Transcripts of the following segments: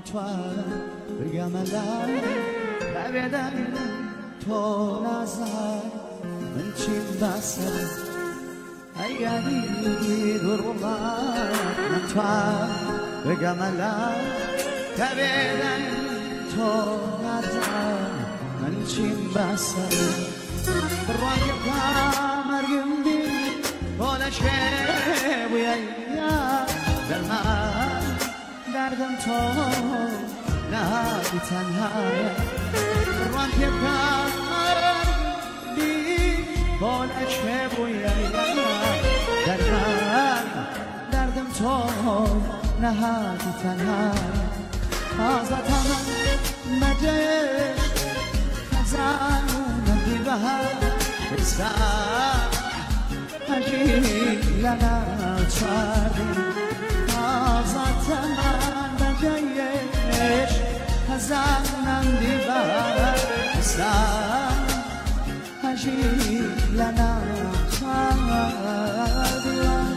بگم الان لبیدن تو نظر من چیم بسر اگری دور من تو بگم الان لبیدن تو نظر من چیم بسر رنگ مرگم بی بالشه بویای در من دردم تو نبی تنها رنگ بی بالشه بویای در من دردم تو نبی تنها آزادم مجه زانون دیوها بسام اجی لنا چاری آزادم مجهش زانون دیوها بسام اجی لنا چاری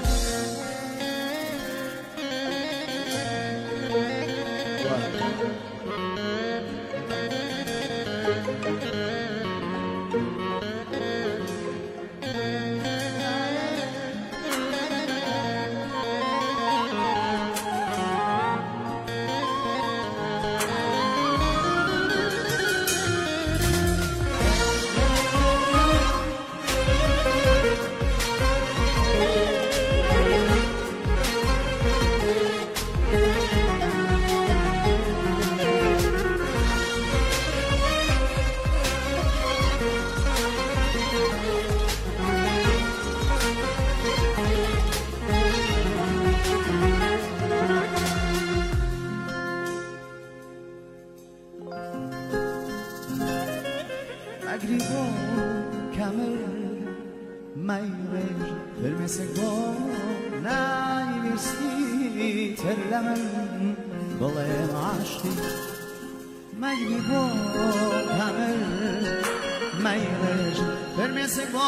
Agrigo camel mayrer vermesego nayvisti terlemen dolem aşkı Agrigo camel mayrer vermesego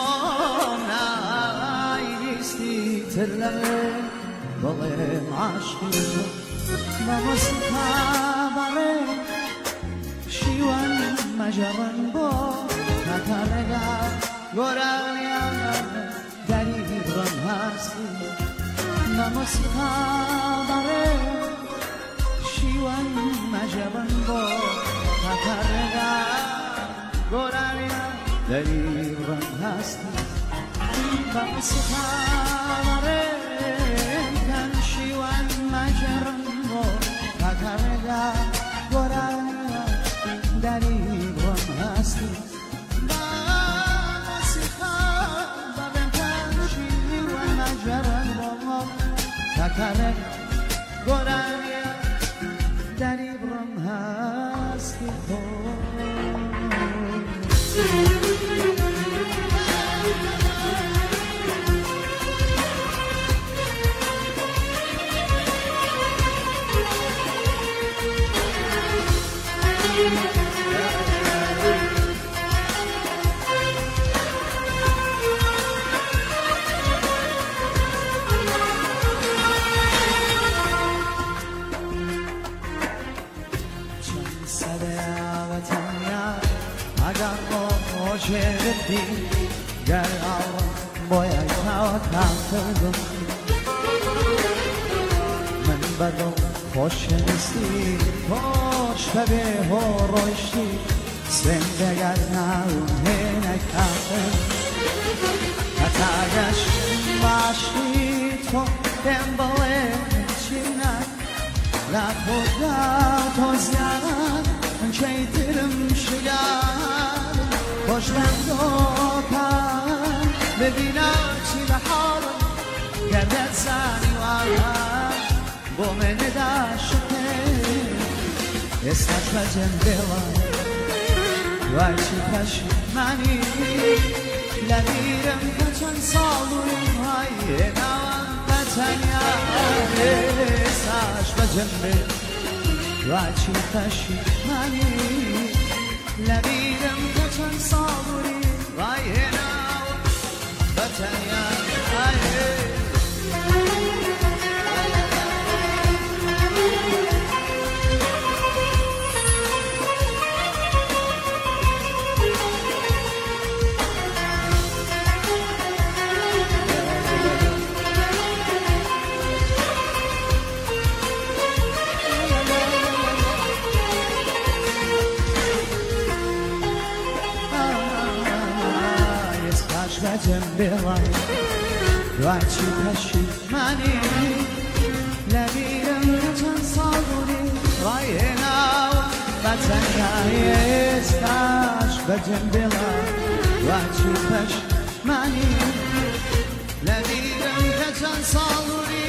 nayvisti terlemen dolem aşkı Vamos kabare shiwan majaran bo Nakarega gorania dari bron hasti Namoska bare shiwan majaran bo Nakarega gorania dari bron hasti Namoska bare kan shiwan majaran bo Nakarega gorania dari bron hasti Takarek gorania dari brom hasti ho Şerefli gel al boya kağıt من بدو خوش نیستی خوش به هوروشی زندگی نونه نکرده hatayаш باشی تو دنباله چینه لخودا تو زیاد چیترم شیاد خوشم دوکن ببینم چی به حالم گردت زنی وارم با من داشته استش و جندلم وای چی پشیمانی لبیرم که چند سالویم های نوام بطنیا استش و جندلم وای چی پشیمانی لبیرم که چند سالویم های نوام بطنیا بێڵای دوایچی پەشیمانی لەبیرم چەند ساڵ بوونی ڕایهێناوە بە تەنیایی ئێستاش بەجێم بێڵای دوایچی پەشیمانی لەبیرم کە چەند ساڵ بوونی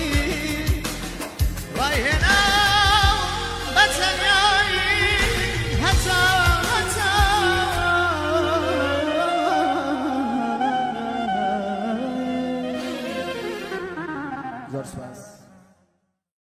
ڕایهێناوە بە تەنیایی هەتا زۆر سوپاس.